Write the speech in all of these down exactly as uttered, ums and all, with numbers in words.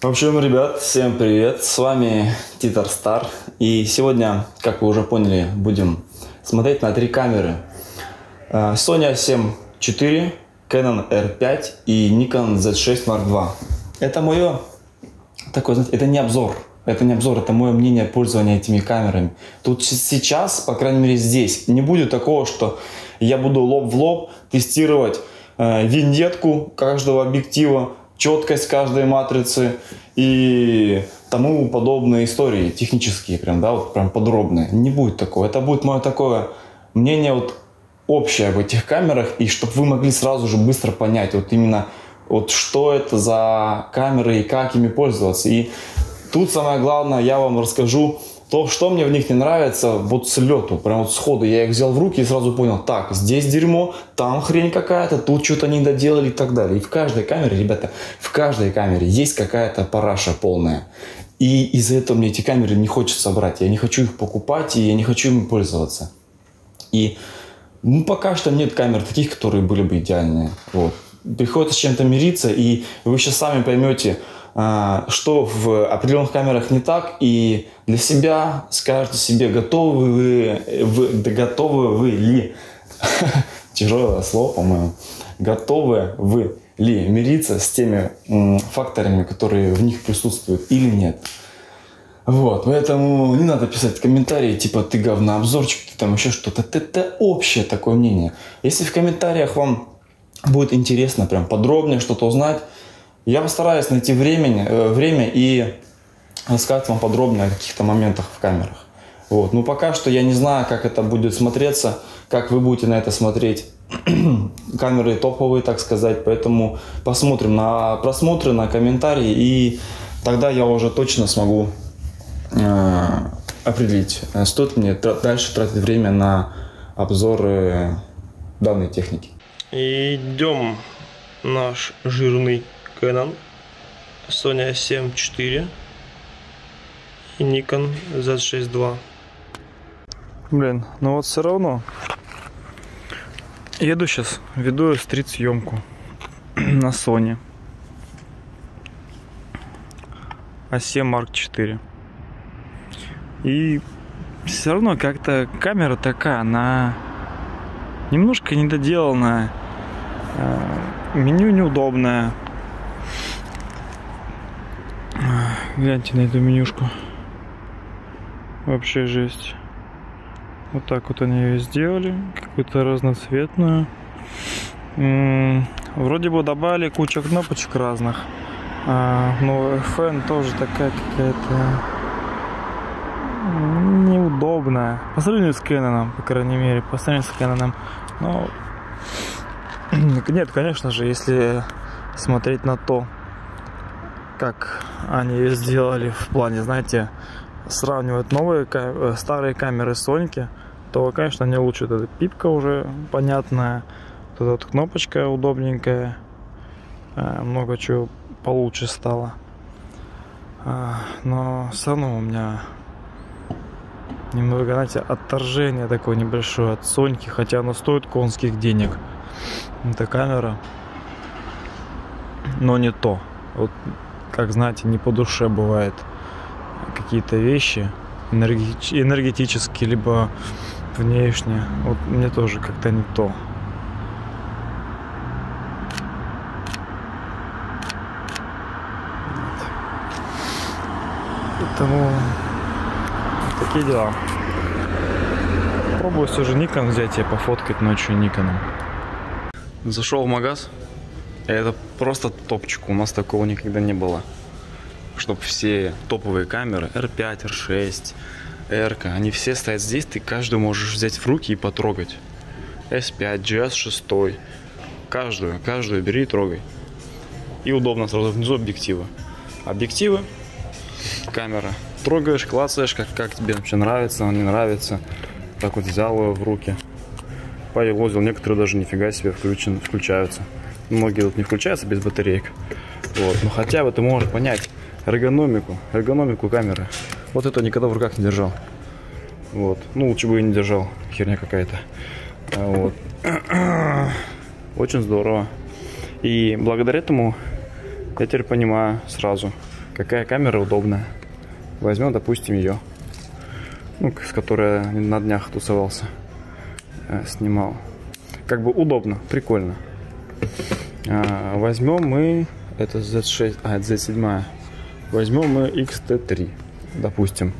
В общем, ребят, всем привет, с вами Титар Стар. И сегодня, как вы уже поняли, будем смотреть на три камеры. Sony а семь четыре, Canon эр пять и Nikon зет шесть марк два. Это мое, такое, знаете, это не обзор. Это не обзор, это мое мнение пользования этими камерами. Тут сейчас, по крайней мере здесь, не будет такого, что я буду лоб в лоб тестировать э, виньетку каждого объектива, четкость каждой матрицы и тому подобные истории, технические, прям, да, вот прям подробные. Не будет такого. Это будет мое такое мнение вот общее об этих камерах, и чтобы вы могли сразу же быстро понять, вот именно, вот что это за камеры и как ими пользоваться. И тут самое главное, я вам расскажу то, что мне в них не нравится, вот с лету, прям вот сходу. Я их взял в руки и сразу понял, так, здесь дерьмо, там хрень какая-то, тут что-то не доделали и так далее. И в каждой камере, ребята, в каждой камере есть какая-то параша полная. И из-за этого мне эти камеры не хочется брать. Я не хочу их покупать, и я не хочу ими пользоваться. И ну, пока что нет камер таких, которые были бы идеальные. Вот. Приходится с чем-то мириться, и вы сейчас сами поймете, что в определенных камерах не так, и для себя скажете себе, готовы вы, вы да готовы вы ли, тяжелое слово, по-моему, готовы вы ли мириться с теми м, факторами, которые в них присутствуют или нет. Вот, поэтому не надо писать комментарии, типа, ты говнообзорчик, ты там еще что-то. Это общее такое мнение. Если в комментариях вам будет интересно, прям подробнее что-то узнать, я постараюсь найти времени, э, время и рассказать вам подробно о каких-то моментах в камерах. Вот. Но пока что я не знаю, как это будет смотреться, как вы будете на это смотреть. Камеры топовые, так сказать, поэтому посмотрим на просмотры, на комментарии, и тогда я уже точно смогу э, определить, стоит мне дальше тратить время на обзоры данной техники. Идем наш жирный Canon, Sony а семь четыре и Nikon зет шесть два. Блин, ну вот все равно еду сейчас, веду стрит-съемку на Sony а семь марк четыре. И все равно как-то камера такая, она немножко недоделанная, меню неудобное. Гляньте на эту менюшку. Вообще жесть. Вот так вот они ее сделали. Какую-то разноцветную. М-м, вроде бы добавили кучу кнопочек разных. А, но эф эн тоже такая какая-то неудобная. По сравнению с Canon, по крайней мере. По сравнению с Canon. Но нет, конечно же, если смотреть на то, как они ее сделали в плане, знаете, сравнивать новые, старые камеры Sony, то, конечно, они лучше. Эта пипка уже понятная, вот эта вот кнопочка удобненькая, много чего получше стало. Но все равно у меня немного, знаете, отторжение такое небольшое от Sony, хотя она стоит конских денег. Эта камера, но не то. Вот, как знаете, не по душе бывает какие-то вещи энергетич- энергетические, либо внешне. Вот мне тоже как-то не то. Поэтому такие дела. Пробую все же Nikon взять и пофоткать ночью Никоном. Зашел в магаз. Это просто топчик. У нас такого никогда не было. Чтобы все топовые камеры эр пять, эр шесть, эр, они все стоят здесь. Ты каждую можешь взять в руки и потрогать. эс пять, джи эс шесть. Каждую, каждую бери и трогай. И удобно сразу внизу объективы. Объективы, камера. Трогаешь, клацаешь, как, как тебе вообще нравится, не нравится. Так вот взял ее в руки. Поелозил. Некоторые даже нифига себе включен, включаются. Многие тут не включаются без батареек. Вот. Но хотя бы ты можешь понять эргономику, эргономику камеры. Вот это никогда в руках не держал. Вот. Ну, лучше бы и не держал. Херня какая-то. Вот. Очень здорово. И благодаря этому я теперь понимаю сразу, какая камера удобная. Возьмем, допустим, ее, ну, с которой я на днях тусовался, э, снимал. Как бы удобно, прикольно. А, возьмем мы, это зет шесть, а, это зет семь. Возьмем мы икс ти три, допустим.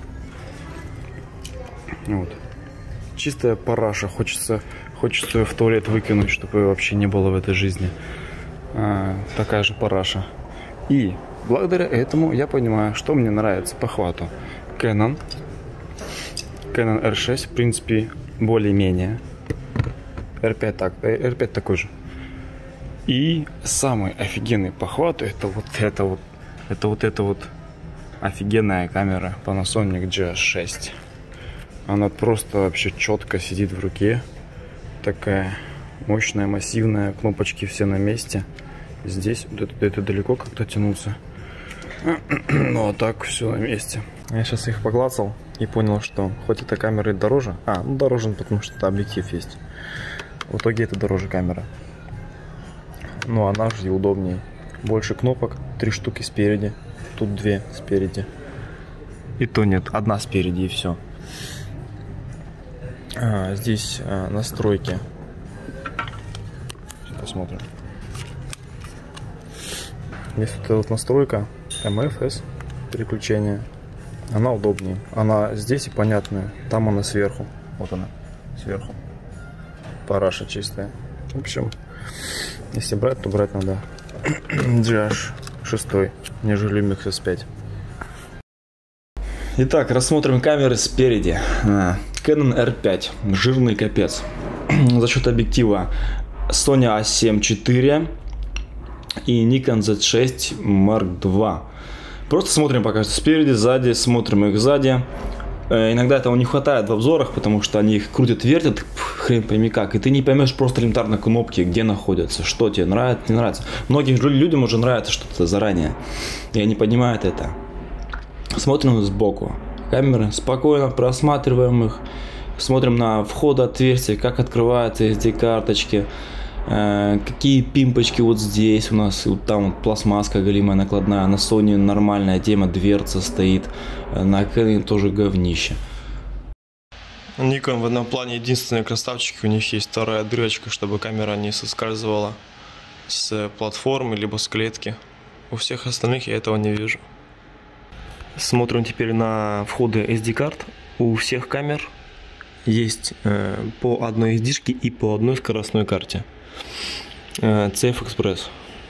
Вот. Чистая параша, хочется, хочется ее в туалет выкинуть, чтобы ее вообще не было в этой жизни. А, такая же параша. И благодаря этому я понимаю, что мне нравится по хвату. Canon. Canon эр шесть, в принципе, более-менее. эр пять, так, эр пять такой же. И самый офигенный по хвату это вот это вот. Это вот эта вот офигенная камера Panasonic джи эс шесть. Она просто вообще четко сидит в руке. Такая мощная, массивная. Кнопочки все на месте. Здесь вот это, это далеко как-то тянуться. Ну а так все на месте. Я сейчас их поклацал и понял, что хоть эта камера и дороже. А, ну дороже, потому что объектив есть. В итоге это дороже камера. Но она же и удобнее. Больше кнопок, три штуки спереди. Тут две спереди. И то нет, одна спереди и все. А, здесь а, настройки. Посмотрим. Здесь вот эта вот настройка эм эф эс переключение. Она удобнее. Она здесь и понятная. Там она сверху. Вот она. Сверху. Параша чистая. В общем, если брать, то брать надо джи эйч шесть, нежели Lumix эс пять. Итак, рассмотрим камеры спереди. Canon эр пять. Жирный капец. За счет объектива Sony а семь четыре и Nikon зет шесть марк два. Просто смотрим пока что спереди, сзади, смотрим их сзади. Иногда этого не хватает в обзорах, потому что они их крутят, вертят, хрен пойми как, и ты не поймешь просто элементарно кнопки, где находятся, что тебе нравится, не нравится. Многим людям уже нравится что-то заранее, и они понимают это. Смотрим сбоку. Камеры, спокойно просматриваем их, смотрим на входы, отверстия, как открываются эс ди-карточки, э, какие пимпочки вот здесь у нас, вот там вот пластмасска голимая накладная, на Sony нормальная тема, дверца стоит, на Canon тоже говнище. Nikon в этом плане единственные красавчики, у них есть вторая дырочка, чтобы камера не соскальзывала с платформы либо с клетки. У всех остальных я этого не вижу. Смотрим теперь на входы эс ди-карт. У всех камер есть э, по одной эс ди-шке и по одной скоростной карте. Э, си эф Express.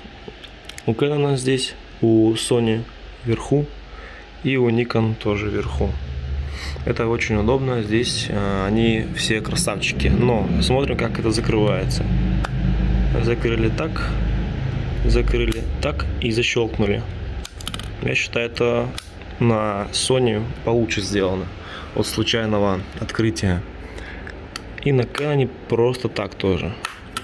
У Canon здесь, у Sony вверху и у Nikon тоже вверху. Это очень удобно, здесь э, они все красавчики. Но смотрим, как это закрывается. Закрыли так, закрыли так и защелкнули. Я считаю, это на Sony получше сделано от случайного открытия. И на Canon просто так тоже.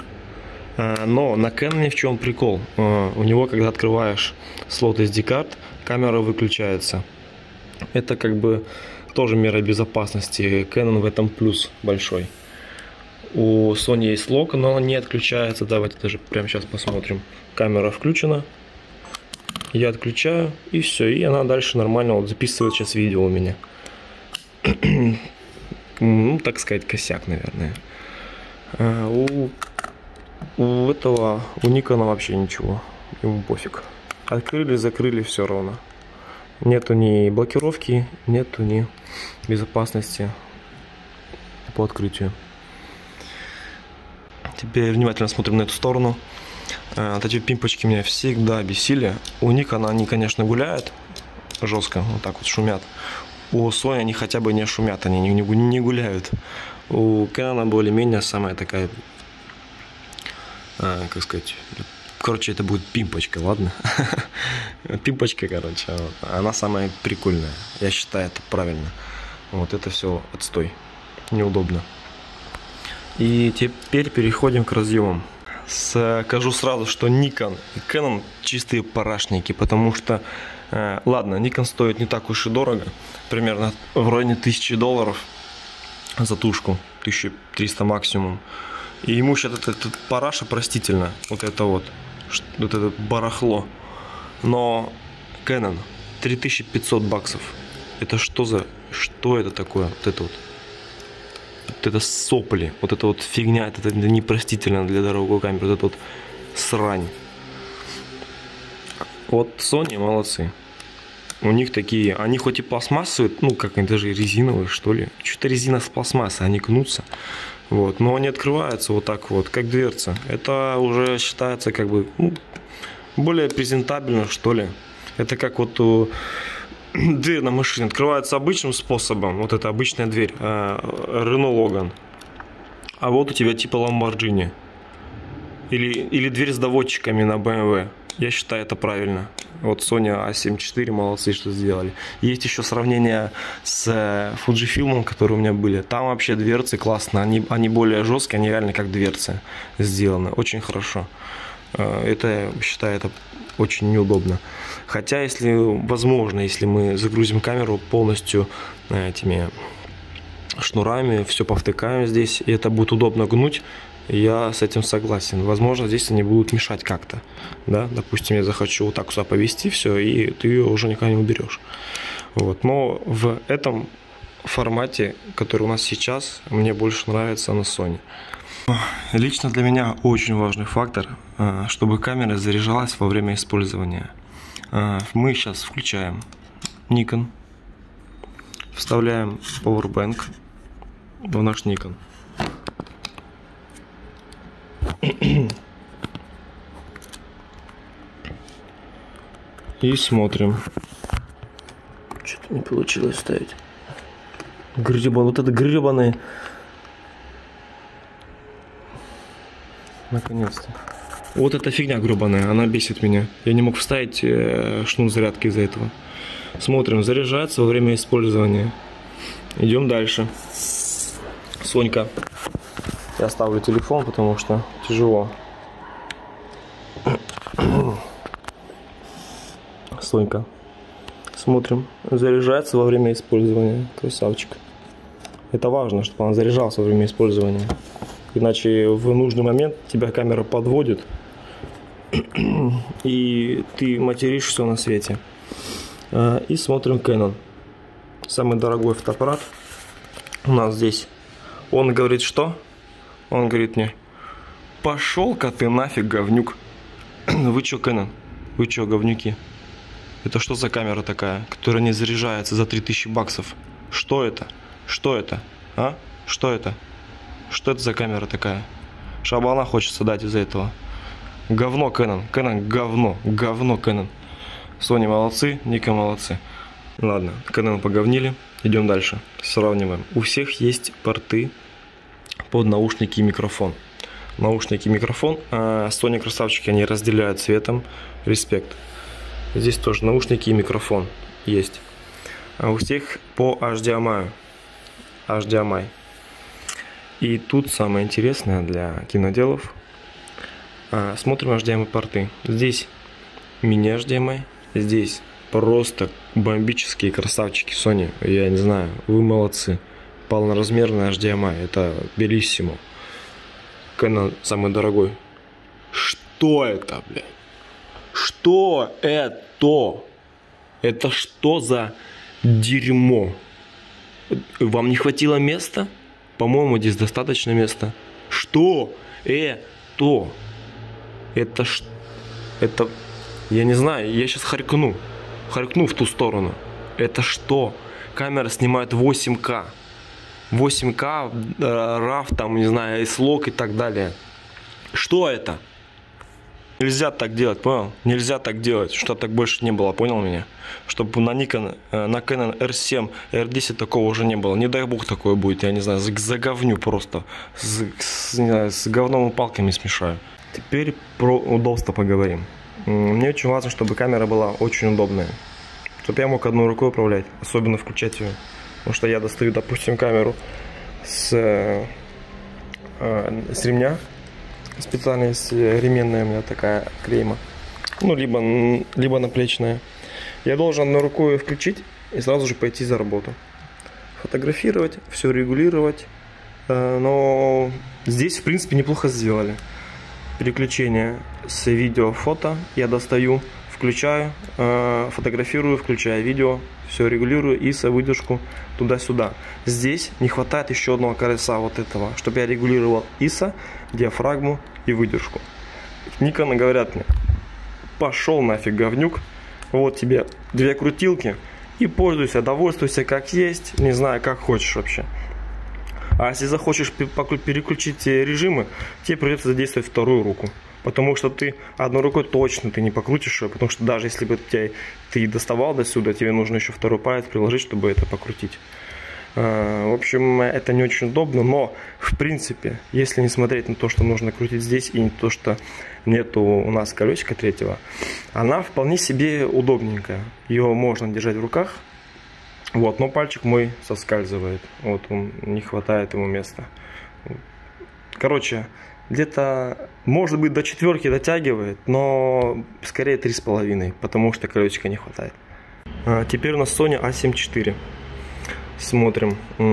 Но на Canon в чем прикол? У него, когда открываешь слот эс ди-карт, камера выключается. Это как бы тоже мера безопасности. Canon в этом плюс большой. У Sony есть лок, но он не отключается. Давайте даже прямо сейчас посмотрим. Камера включена. Я отключаю, и все, и она дальше нормально вот записывает сейчас видео у меня. Ну, так сказать, косяк, наверное. А у, у этого, у Nikon вообще ничего, ему пофиг. Открыли, закрыли, все ровно. Нету ни блокировки, нету ни безопасности по открытию. Теперь внимательно смотрим на эту сторону. Вот эти пимпочки меня всегда бесили. У Nikon они, конечно, гуляют жестко, вот так вот шумят. У Sony они хотя бы не шумят, они не, не, не гуляют. У Canon более-менее самая такая, а, как сказать, короче, это будет пимпочка, ладно? Пимпочка, короче, вот. Она самая прикольная. Я считаю, это правильно. Вот это все отстой, неудобно. И теперь переходим к разъемам. Скажу сразу, что Nikon и Canon чистые парашники, потому что, э, ладно, Nikon стоит не так уж и дорого, примерно в районе тысячи долларов за тушку, тысяча триста максимум. И ему сейчас этот, этот параша простительно, вот это вот, вот это барахло. Но Canon три тысячи пятьсот баксов. Это что за... Что это такое? Вот это вот. Вот это сопли. Вот это вот фигня. Это, это непростительно для дорогой камеры. Вот это вот срань. Вот Sony молодцы. У них такие... Они хоть и пластмассовые, ну как они даже резиновые, что ли. Что-то резина с пластмассой, они гнутся. Вот. Но они открываются вот так вот, как дверца. Это уже считается как бы... Ну, более презентабельно, что ли. Это как вот у... дверь на машине открывается обычным способом. Вот это обычная дверь. Renault Logan. А вот у тебя типа Lamborghini. Или, или дверь с доводчиками на бэ эм вэ. Я считаю, это правильно. Вот Sony а семь четыре молодцы, что сделали. Есть еще сравнение с Fujifilm, которые у меня были. Там вообще дверцы классно. Они, они более жесткие, они реально как дверцы сделаны. Очень хорошо. Это, я считаю, это очень неудобно. Хотя, если возможно, если мы загрузим камеру полностью этими шнурами, все повтыкаем здесь, и это будет удобно гнуть, я с этим согласен. Возможно, здесь они будут мешать как-то. Да? Допустим, я захочу вот так сюда повести все, и ты ее уже никогда не уберешь. Вот. Но в этом формате, который у нас сейчас, мне больше нравится на Sony. Лично для меня очень важный фактор, чтобы камера заряжалась во время использования. Мы сейчас включаем Nikon, вставляем Powerbank в наш Nikon. И смотрим. Что-то не получилось ставить. Гребан, вот это гребаные. Наконец-то. Вот эта фигня гребаная, она бесит меня. Я не мог вставить э, шнур зарядки из-за этого. Смотрим, заряжается во время использования. Идем дальше. Сонька. Я ставлю телефон, потому что тяжело. Сонька. Смотрим. Заряжается во время использования. Красавчик. Это важно, чтобы он заряжался во время использования. Иначе в нужный момент тебя камера подводит, и ты материшь все на свете. И смотрим Canon. Самый дорогой фотоаппарат у нас здесь. Он говорит что? Он говорит мне: пошел-ка ты нафиг, говнюк. Вы че, Canon? Вы че, говнюки? Это что за камера такая, которая не заряжается за три тысячи баксов? Что это? Что это? А? Что это? Что это за камера такая? Шабана хочется дать из-за этого. Говно Canon. Canon говно. Говно Canon. Sony молодцы, Nikon молодцы. Ладно, Canon поговнили. Идем дальше. Сравниваем. У всех есть порты под наушники и микрофон. Наушники и микрофон. А Sony красавчики, они разделяют цветом. Респект. Здесь тоже наушники и микрофон есть. А у всех по эйч ди эм ай. эйч ди эм ай. И тут самое интересное для киноделов. А, смотрим эйч ди эм ай порты. Здесь мини-эйч ди эм ай. Здесь просто бомбические красавчики Sony. Я не знаю, вы молодцы. Полноразмерный эйч ди эм ай. Это белиссимо. Canon самый дорогой. Что это, блядь? Что это? Это что за дерьмо? Вам не хватило места? По-моему, здесь достаточно места. Что это? Это что? Это... Я не знаю, я сейчас харкну. Харкну в ту сторону. Это что? Камера снимает восемь ка. восемь ка, раф, там, не знаю, эс-лог и так далее. Что это? Нельзя так делать, понял? Нельзя так делать, чтобы так больше не было, понял меня? Чтобы на Nikon, на Canon эр семь, эр десять такого уже не было. Не дай бог такое будет, я не знаю, заговню просто. С, с, не знаю, с говном и палками смешаю. Теперь про удобство поговорим. Мне очень важно, чтобы камера была очень удобная. Чтобы я мог одной рукой управлять, особенно включать ее. Потому что я достаю, допустим, камеру с, э, с ремня. Специально есть ременная у меня такая клейма. Ну, либо, либо наплечная. Я должен одной рукой включить и сразу же пойти за работу. Фотографировать, все регулировать. Но здесь, в принципе, неплохо сделали. Переключение с видео-фото я достаю, включаю, э, фотографирую, включаю видео, все регулирую, ай эс о, выдержку, туда-сюда. Здесь не хватает еще одного колеса вот этого, чтобы я регулировал ай эс о, диафрагму и выдержку. Nikon говорят мне: пошел нафиг, говнюк, вот тебе две крутилки, и пользуйся, довольствуйся как есть, не знаю, как хочешь вообще. А если захочешь переключить режимы, тебе придется задействовать вторую руку. Потому что ты одной рукой точно ты не покрутишь ее, потому что даже если бы ты, ты доставал до сюда, тебе нужно еще второй палец приложить, чтобы это покрутить. В общем, это не очень удобно, но в принципе, если не смотреть на то, что нужно крутить здесь, и не то, что нету у нас колесика третьего, она вполне себе удобненькая. Ее можно держать в руках, вот, но пальчик мой соскальзывает, вот, он, не хватает ему места. Короче, где-то, может быть, до четверки дотягивает, но скорее три с половиной, потому что колесика не хватает. А теперь у нас Sony а семь четыре. Смотрим.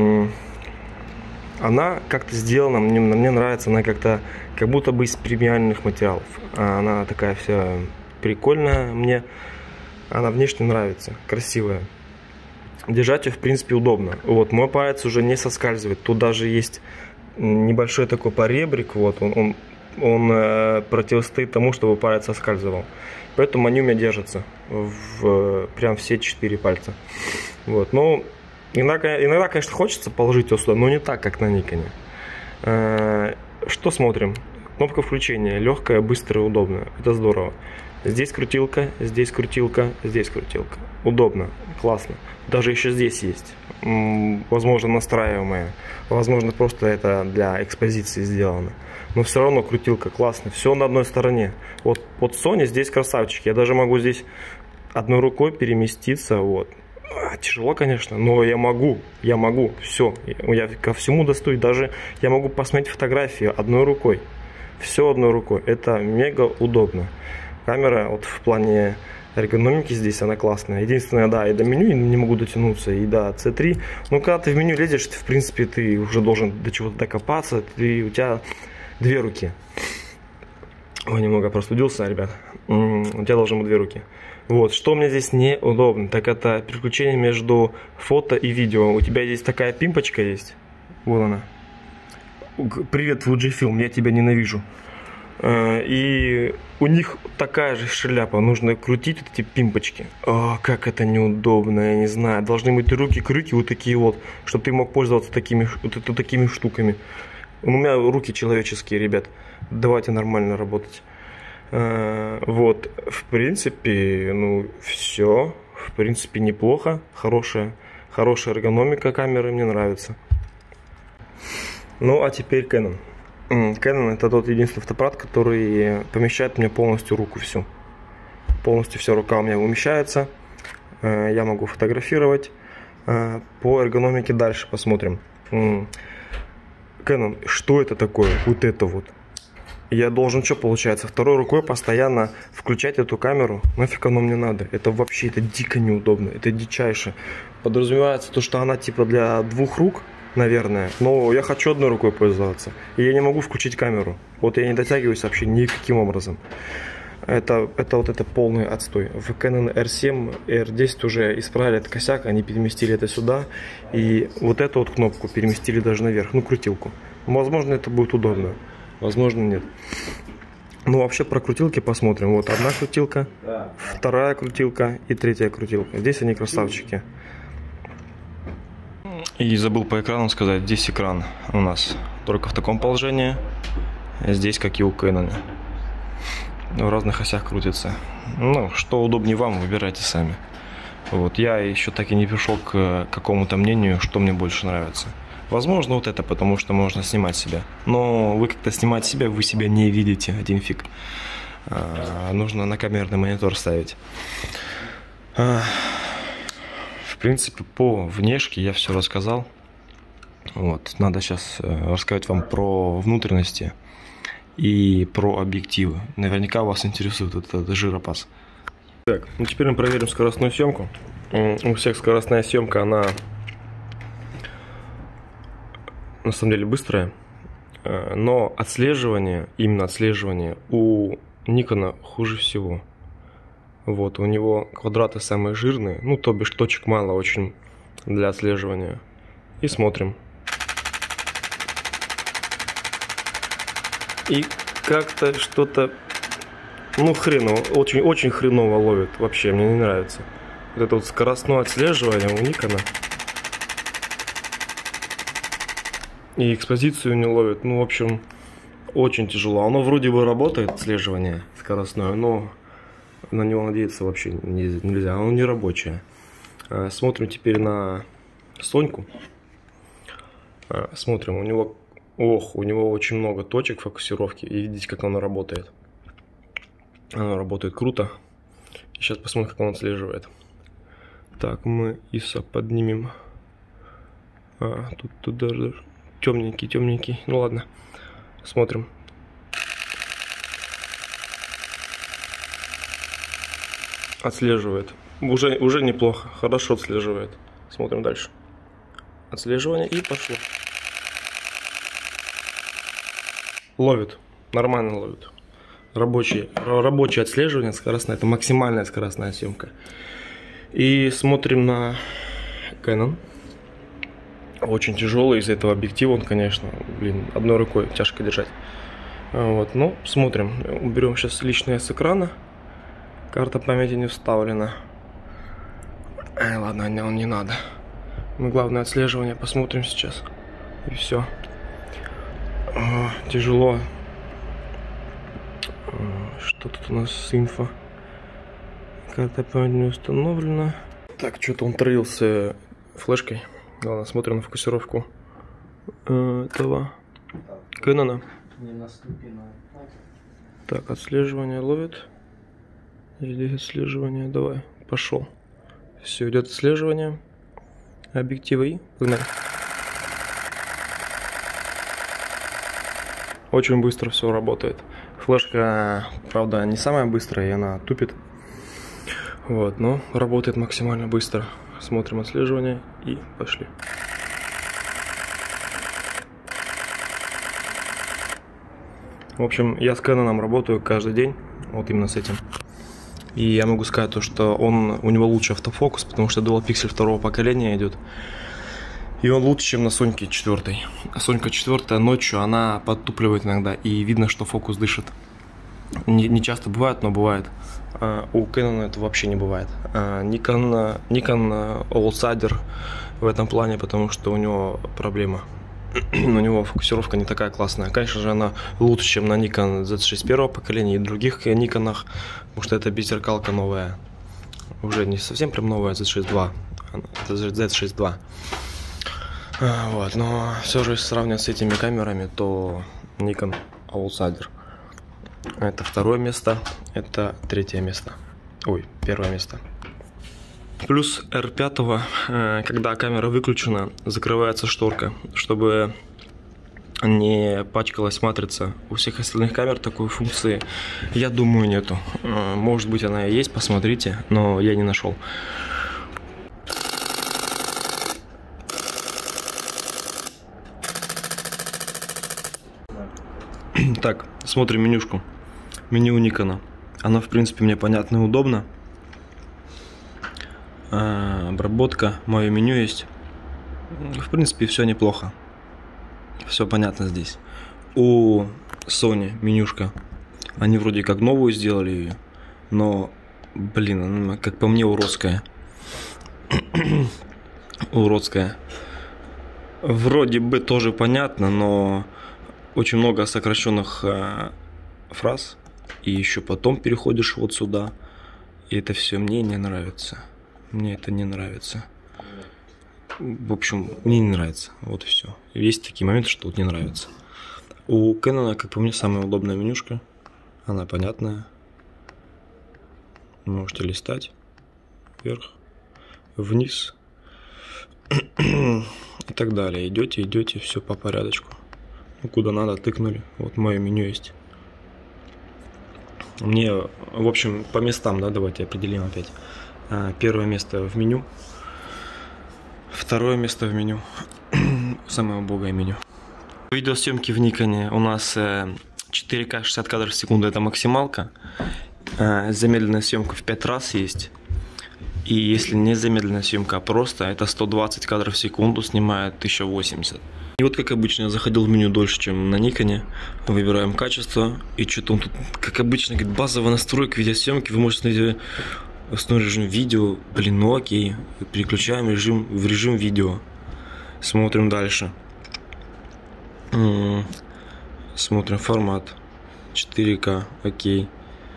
Она как-то сделана, мне, мне нравится, она как-то, как будто бы из премиальных материалов. Она такая вся прикольная мне, она внешне нравится, красивая. Держать ее, в принципе, удобно. Вот, мой палец уже не соскальзывает, тут даже есть небольшой такой поребрик, вот, он, он, он э, противостоит тому, чтобы палец соскальзывал. Поэтому они у меня держатся, в, прям все четыре пальца. Вот, но иногда, иногда, конечно, хочется положить его сюда, но не так, как на Никоне. Э, что смотрим? Кнопка включения, легкая, быстрая, удобная, это здорово. Здесь крутилка, здесь крутилка, здесь крутилка. Удобно, классно. Даже еще здесь есть. Возможно, настраиваемая. Возможно, просто это для экспозиции сделано. Но все равно крутилка классная. Все на одной стороне. Вот, вот Sony здесь красавчик. Я даже могу здесь одной рукой переместиться. Вот. Тяжело, конечно, но я могу. Я могу. Все. Я ко всему достаю. Даже я могу посмотреть фотографии одной рукой. Все одной рукой. Это мега удобно. Камера вот в плане эргономики здесь она классная. Единственное, да, и до меню не могу дотянуться, и до си три. Но когда ты в меню лезешь, ты, в принципе, ты уже должен до чего-то докопаться. Ты, у тебя две руки. Ой, немного простудился, ребят. У тебя должны быть две руки. Вот, что мне здесь неудобно, так это переключение между фото и видео. У тебя здесь такая пимпочка есть. Вот она. Привет, Fujifilm, я тебя ненавижу. И у них такая же шляпа, нужно крутить вот эти пимпочки. О, как это неудобно, я не знаю. Должны быть руки-крюки вот такие вот, чтобы ты мог пользоваться такими, вот, вот такими штуками. У меня руки человеческие, ребят. Давайте нормально работать. Вот, в принципе, ну, все. В принципе, неплохо. Хорошая, хорошая эргономика камеры, мне нравится. Ну, а теперь Canon. Canon это тот единственный фотоаппарат, который помещает мне полностью руку всю. Полностью вся рука у меня умещается. Я могу фотографировать. По эргономике дальше посмотрим. Canon, что это такое? Вот это вот. Я должен, что получается, второй рукой постоянно включать эту камеру? Нафиг оно мне надо? Это вообще, это дико неудобно. Это дичайше. Подразумевается то, что она типа для двух рук, наверное, но я хочу одной рукой пользоваться, и я не могу включить камеру. Вот я не дотягиваюсь вообще никаким образом. Это, это вот это полный отстой. В Canon эр семь и эр десять уже исправили этот косяк, они переместили это сюда, и вот эту вот кнопку переместили даже наверх, ну, крутилку. Возможно, это будет удобно, возможно, нет. Ну, вообще про крутилки посмотрим. Вот одна крутилка, вторая крутилка и третья крутилка. Здесь они красавчики. И забыл по экрану сказать, здесь экран у нас только в таком положении, здесь как и у Canon. В разных осях крутится. Ну, что удобнее вам, выбирайте сами. Вот, я еще так и не пришел к какому-то мнению, что мне больше нравится. Возможно, вот это, потому что можно снимать себя. Но вы как-то снимать себя, вы себя не видите, один фиг. А, нужно на камерный монитор ставить. А, в принципе, по внешке я все рассказал. Вот, надо сейчас рассказать вам про внутренности и про объективы. Наверняка вас интересует этот жиропас. Так, ну теперь мы проверим скоростную съемку. У всех скоростная съемка, она на самом деле быстрая, но отслеживание, именно отслеживание у Никона хуже всего. Вот, у него квадраты самые жирные, ну, то бишь точек мало очень для отслеживания. И смотрим. И как-то что-то, ну, хреново, очень, очень хреново ловит. Вообще, мне не нравится. Вот это вот скоростное отслеживание у Никона. И экспозицию не ловит. Ну, в общем, очень тяжело. Оно вроде бы работает, отслеживание скоростное, но на него надеяться вообще нельзя. Оно не рабочее. Смотрим теперь на Соньку. Смотрим, у него, ох, у него очень много точек фокусировки. И видите, как оно работает. Оно работает круто. Сейчас посмотрим, как он отслеживает. Так, мы ИСО поднимем. А, тут, тут даже темненький, темненький. Ну ладно, смотрим. Отслеживает. Уже, уже неплохо, хорошо отслеживает. Смотрим дальше. Отслеживание и пошло. Ловит, нормально ловит. Рабочее, рабочее отслеживание скоростное, это максимальная скоростная съемка. И смотрим на Canon. Очень тяжелый из-за этого объектива, он, конечно, блин, одной рукой тяжко держать. Вот, ну, смотрим. Уберем сейчас лишнее с экрана. Карта памяти не вставлена. Ай, ладно, не, не надо. Мы главное отслеживание посмотрим сейчас. И все. О, тяжело. Что тут у нас с инфо? Карта памяти не установлена. Так, что-то он трылся флешкой. Ладно, смотрим на фокусировку этого Canon. Так, отслеживание ловит. Здесь отслеживание. Давай, пошел. Все, идет отслеживание объектива и погнали. Очень быстро все работает. Флешка, правда, не самая быстрая, и она тупит. Вот, но работает максимально быстро. Смотрим отслеживание и пошли. В общем, я с Canon работаю каждый день, вот именно с этим. И я могу сказать то, что он, у него лучше автофокус, потому что Dual Pixel второго поколения идет. И он лучше, чем на Соньке четвёртой. Сонька четвёртая ночью, она подтупливает иногда, и видно, что фокус дышит. Не, не часто бывает, но бывает. Uh, у Canon это вообще не бывает. Uh, Nikon, Nikon Outsider в этом плане, потому что у него проблема. У него фокусировка не такая классная. Конечно же, она лучше, чем на Nikon зет шесть первого поколения и других Никонах, потому что это беззеркалка новая. Уже не совсем прям новая зет шесть два. Это зет шесть два. Uh, вот, но все же, если сравнивать с этими камерами, то Nikon Outsider. Это второе место, это третье место. Ой, первое место. Плюс эр пять, когда камера выключена, закрывается шторка, чтобы не пачкалась матрица. У всех остальных камер такой функции, я думаю, нету. Может быть, она и есть, посмотрите, но я не нашел. Так, смотрим менюшку. Меню Никона. Оно, в принципе, мне понятно и удобно. А, обработка. Мое меню есть. В принципе, все неплохо. Все понятно здесь. У Sony менюшка. Они вроде как новую сделали ее. Но, блин, она, как по мне, уродская. Уродская. Вроде бы тоже понятно, но очень много сокращенных а, фраз. И еще потом переходишь вот сюда. И это все мне не нравится. Мне это не нравится. В общем, мне не нравится. Вот и все. Есть такие моменты, что вот не нравится. У Canon, как по мне, самая удобная менюшка. Она понятная. Можете листать. Вверх. Вниз. И так далее. Идете, идете, все по порядочку. Ну, куда надо, тыкнули. Вот мое меню есть. Мне, в общем, по местам, да, давайте определим опять. Первое место в меню. Второе место в меню. Самое убогое меню. Видеосъемки в Никоне у нас четыре ка шестьдесят кадров в секунду, это максималка. замедленная съемка в пять раз есть. И если не замедленная съемка, а просто, это сто двадцать кадров в секунду снимает тысяча восемьдесят. И вот как обычно, я заходил в меню дольше, чем на Никоне. Выбираем качество. И что-то он тут, как обычно, говорит, базовая настройка видеосъемки. Вы можете найти основной режим видео. Блин, ну окей. Переключаем режим в режим видео. Смотрим дальше. Смотрим формат. четыре ка, окей.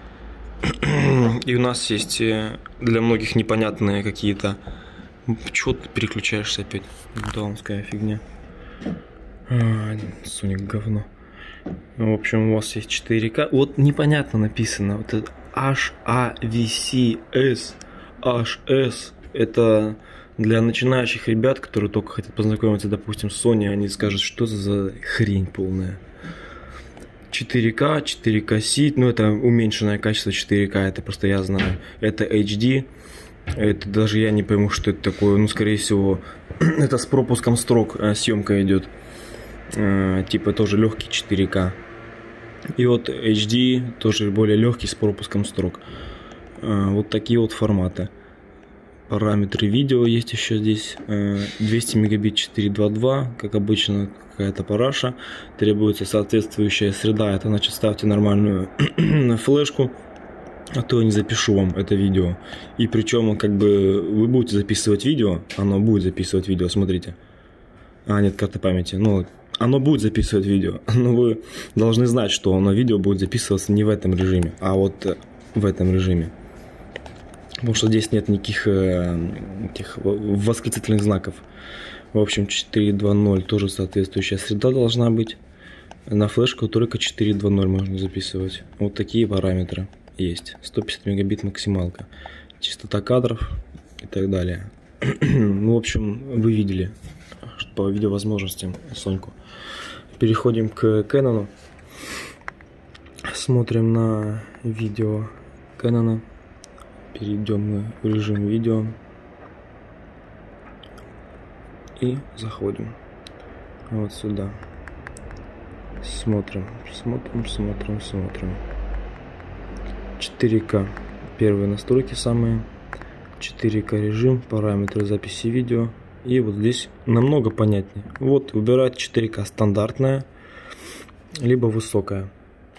И у нас есть для многих непонятные какие-то... Чего ты переключаешься опять? Даунская фигня. А, Соник говно. В общем, у вас есть четыре ка. Вот непонятно написано. Вот это эйч эй ви си эс. эйч эс. Это для начинающих ребят, которые только хотят познакомиться, допустим, с Sony. Они скажут, что это за хрень полная. четыре ка, четыре ка си, ну это уменьшенное качество четыре ка, это просто я знаю. Это эйч ди, это даже я не пойму, что это такое. Ну, скорее всего, это с пропуском строк съемка идет. Типа тоже легкий четыре ка. И вот эйч ди тоже более легкий с пропуском строк. Вот такие вот форматы. Параметры видео есть еще здесь. двести мегабит четыреста двадцать два, как обычно, какая-то параша. Требуется соответствующая среда. Это значит, ставьте нормальную флешку, а то я не запишу вам это видео. И причем, как бы, вы будете записывать видео, оно будет записывать видео, смотрите. А, нет карты памяти. Ну, оно будет записывать видео, но вы должны знать, что оно видео будет записываться не в этом режиме, а вот в этом режиме. Потому что здесь нет никаких этих восклицательных знаков. В общем, четыреста двадцать тоже соответствующая среда должна быть. На флешку только четыреста двадцать можно записывать. Вот такие параметры есть. сто пятьдесят мегабит максималка. Частота кадров и так далее. Ну, в общем, вы видели по видеовозможностям Соньку. Переходим к Canon. Смотрим на видео Canon. Перейдем мы в режим видео и заходим вот сюда. Смотрим, смотрим, смотрим, смотрим. четыре ка. Первые настройки самые. четыре ка режим, параметры записи видео. И вот здесь намного понятнее. Вот выбирать четыре ка стандартная, либо высокая.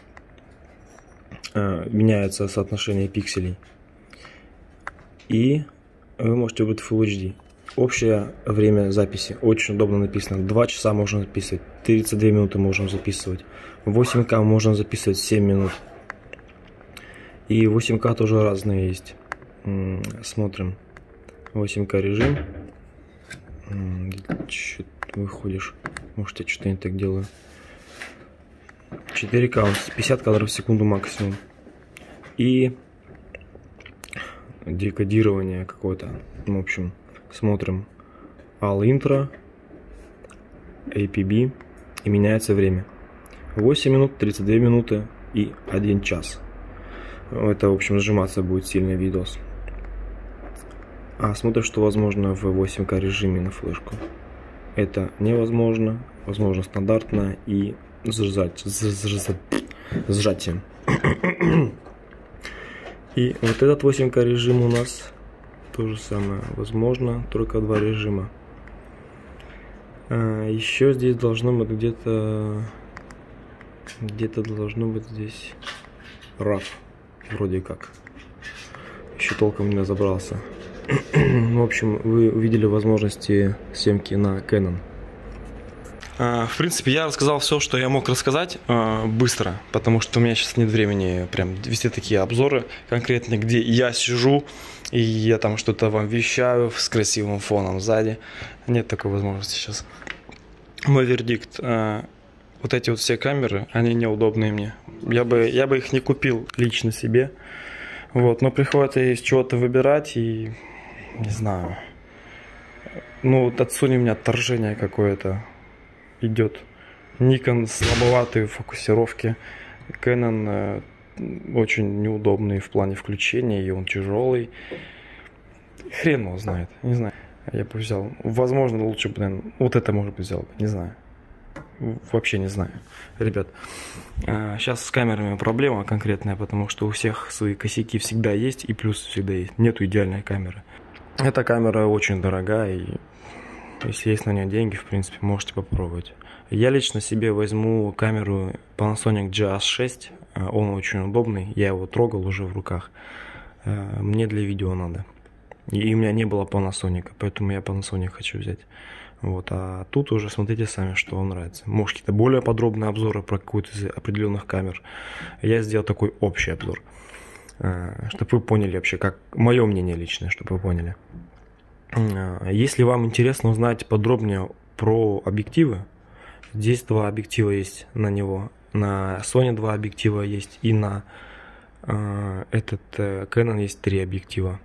Меняется соотношение пикселей. И вы можете выбрать Full эйч ди. Общее время записи очень удобно написано. два часа можно записывать, тридцать две минуты можем записывать. восемь ка можно записывать семь минут. И восемь ка тоже разные есть. Смотрим. восемь ка режим. Чё ты выходишь? Может, я что-то не так делаю. четыре ка, пятьдесят кадров в секунду максимум. И декодирование какое-то. В общем, смотрим All Intro, эй пи би, и меняется время. восемь минут, тридцать две минуты и один час. Это, в общем, сжиматься будет сильно видос. А смотрим, что возможно в восемь ка режиме на флешку. Это невозможно. Возможно стандартно и сжать, сжатием. И вот этот восемь ка режим у нас то же самое. Возможно, только два режима. А, еще здесь должно быть где-то... Где-то должно быть здесь раф. Вроде как. Еще толком не разобрался. В общем, вы увидели возможности съемки на Canon. В принципе, я рассказал все, что я мог рассказать быстро, потому что у меня сейчас нет времени прям вести такие обзоры конкретные, где я сижу и я там что-то вам вещаю с красивым фоном сзади. Нет такой возможности сейчас. Мой вердикт. Вот эти вот все камеры, они неудобные мне. Я бы, я бы их не купил лично себе. Вот, но приходится из чего-то выбирать и... Не знаю. Ну, от Sony у меня отторжение какое-то идет. Nikon слабоватые в фокусировке. Canon э, очень неудобный в плане включения, и он тяжелый. Хрен его знает, не знаю. Я бы взял. Возможно, лучше бы, наверное, вот это, может быть, взял бы, не знаю. вообще не знаю. Ребят, сейчас с камерами проблема конкретная, потому что у всех свои косяки всегда есть, и плюс всегда есть. Нету идеальной камеры. Эта камера очень дорогая, и если есть на нее деньги, в принципе, можете попробовать. Я лично себе возьму камеру Panasonic джи ас шесть. Он очень удобный, я его трогал уже в руках. Мне для видео надо. И у меня не было Panasonic, поэтому я Panasonic хочу взять. Вот, а тут уже смотрите сами, что вам нравится. Может, какие-то более подробные обзоры про какую-то из определенных камер. Я сделал такой общий обзор, чтобы вы поняли вообще, как мое мнение личное, чтобы вы поняли. Если вам интересно узнать подробнее про объективы, здесь два объектива есть на него. На Sony два объектива есть, и на э, этот э, Canon есть три объектива.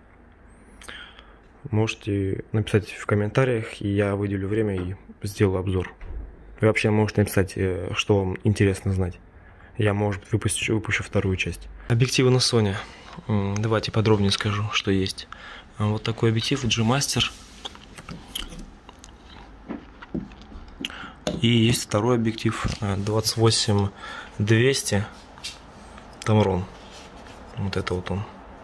Можете написать в комментариях, и я выделю время и сделаю обзор. Вы вообще можете написать, что вам интересно знать. Я, может быть, выпущу, выпущу вторую часть. Объективы на Sony. Давайте подробнее скажу, что есть. Вот такой объектив G-Master. И есть второй объектив двадцать восемь двести Tamron. Вот это вот он.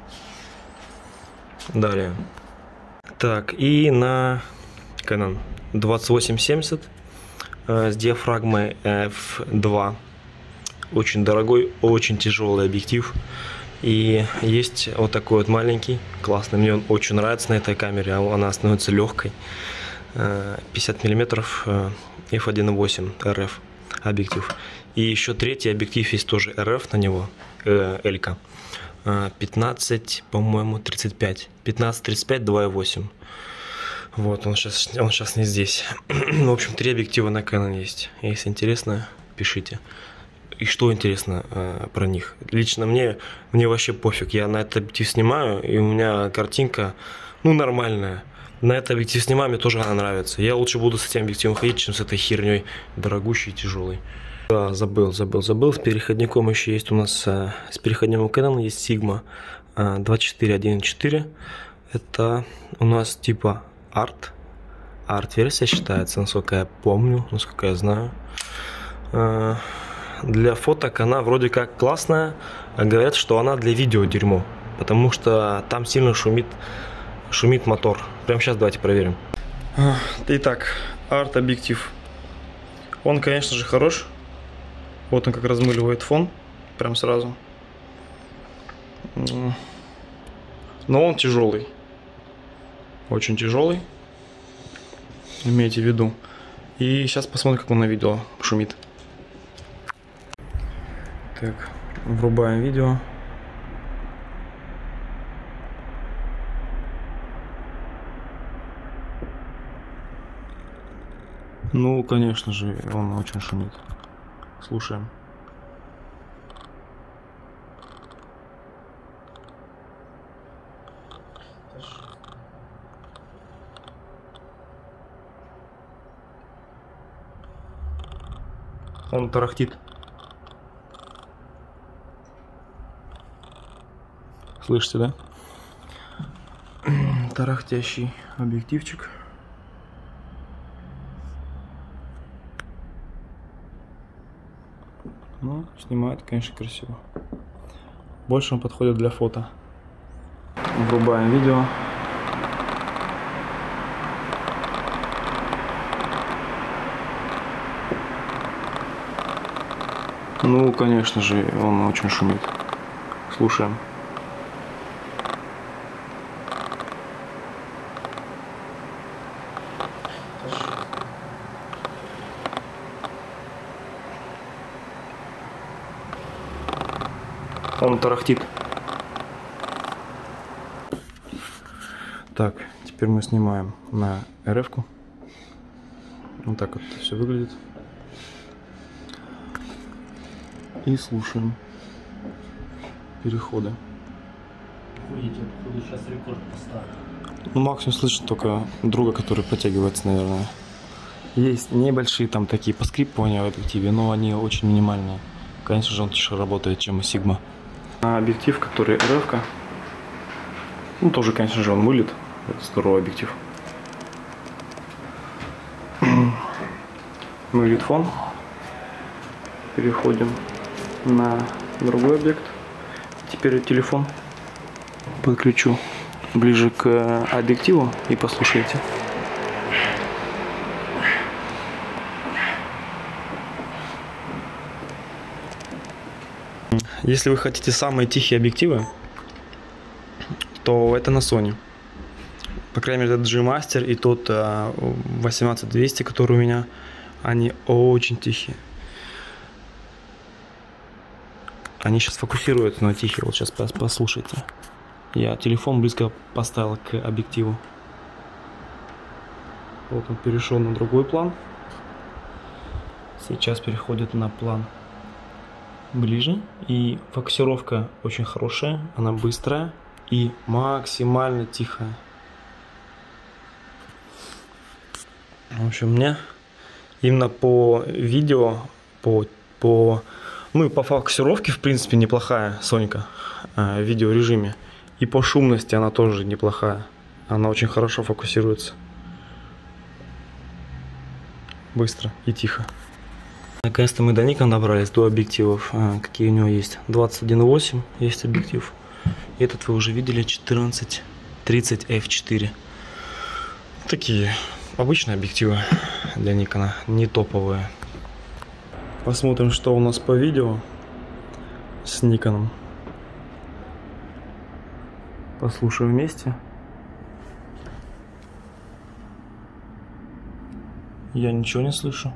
Далее. Так, и на Canon двадцать восемь семьдесят э, с диафрагмой эф два. Очень дорогой, очень тяжелый объектив. И есть вот такой вот маленький, классный. Мне он очень нравится на этой камере. Она становится легкой. э, пятьдесят миллиметров э, эф один восемь эр эф объектив. И еще третий объектив есть тоже эр эф на него, э, L-ка. пятнадцать, по-моему, тридцать пять. пятнадцать тридцать пять два и восемь. Вот, он сейчас, он сейчас не здесь. В общем, три объектива на Canon есть. Если интересно, пишите. И что интересно э, про них? Лично мне, мне вообще пофиг. Я на этот объектив снимаю, и у меня картинка, ну, нормальная. На этот объектив снимаю, мне тоже она нравится. Я лучше буду с этим объективом ходить, чем с этой херней дорогущей и тяжелой. Да, забыл, забыл, забыл. С переходником еще есть у нас, э, с переходником Canon есть Sigma э, двадцать четыре один четыре. Это у нас типа арт. Арт-версия считается, насколько я помню, насколько я знаю. Э, для фоток она вроде как классная. Говорят, что она для видео дерьмо, потому что там сильно шумит, шумит мотор. Прямо сейчас давайте проверим. Итак, арт-объектив. Он, конечно же, хорош. Вот он как размыливает фон, прям сразу. Но он тяжелый. Очень тяжелый. Имейте в виду. И сейчас посмотрим, как он на видео шумит. Так, врубаем видео. Ну, конечно же, он очень шумит. Слушаем. Он тарахтит. Слышите, да? Тарахтящий объективчик. Ну, снимает, конечно, красиво. Больше он подходит для фото. Врубаем видео. Ну, конечно же, он очень шумит. Слушаем. Он тарахтит. Так, теперь мы снимаем на эр эф-ку. Вот так вот все выглядит. И слушаем переходы. Видите, сейчас рекорд поставил. Ну, максимум слышно только друга, который подтягивается, наверное. Есть небольшие там такие поскрипывания в объективе, но они очень минимальные. Конечно же, он тише работает, чем и Sigma. Объектив, который эр эф-ка. Ну, тоже, конечно же, он вылет. Это здоровый объектив. Вылет фон. переходим на другой объект. Теперь телефон подключу ближе к объективу и послушайте. Если вы хотите самые тихие объективы, то это на Sony. По крайней мере, этот G-Master и тот восемнадцать двести, который у меня, они очень тихие. Они сейчас фокусируют на тихие. Вот сейчас послушайте. Я телефон близко поставил к объективу. Вот он перешел на другой план. Сейчас переходит на план ближе. И фокусировка очень хорошая. Она быстрая и максимально тихая. В общем, мне именно по видео, по, по, ну и по фокусировке, в принципе, неплохая Сонька в видеорежиме. И по шумности она тоже неплохая. Она очень хорошо фокусируется. Быстро и тихо. Наконец-то мы до Nikon добрались, до объективов. Какие у него есть. двадцать один восемь есть объектив. Этот вы уже видели, четырнадцать тридцать эф четыре. Такие обычные объективы для Nikon, не топовые. Посмотрим, что у нас по видео с Nikon. Послушаем вместе. Я ничего не слышу.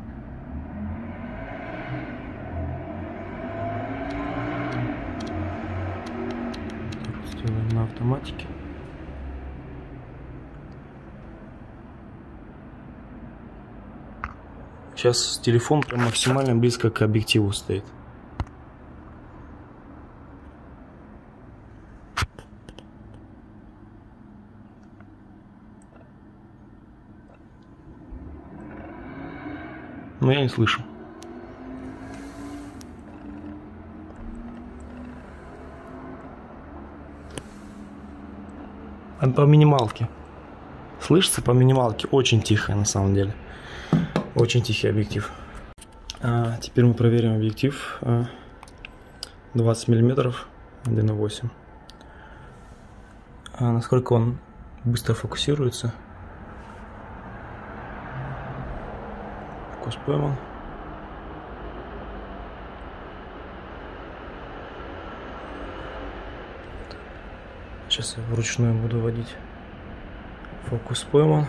Сделаем на автоматике. Сейчас телефон прям максимально близко к объективу стоит. Но я не слышу. А по минималке. Слышится по минималке. Очень тихо на самом деле. Очень тихий объектив. А теперь мы проверим объектив двадцать миллиметров один и восемь. А насколько он быстро фокусируется. Фокус пойман. Сейчас я вручную буду водить. Фокус пойман.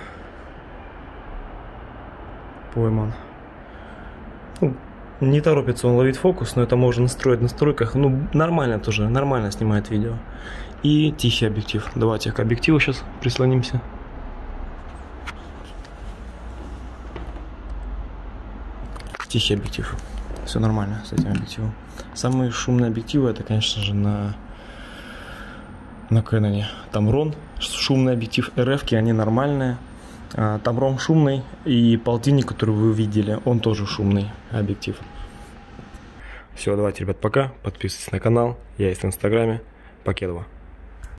Пойман. Ну, не торопится он ловить фокус, но это можно настроить в настройках. Ну, нормально тоже, нормально снимает видео. И тихий объектив. Давайте к объективу сейчас прислонимся. Тихий объектив. Все нормально с этим объективом. Самые шумные объективы это, конечно же, на на Canon. Tamron шумный объектив, эр эф-ки, они нормальные. Tamron шумный, и полтинник, который вы видели, он тоже шумный объектив. Все, давайте, ребят, пока. Подписывайтесь на канал. Я есть в Инстаграме. Покедова.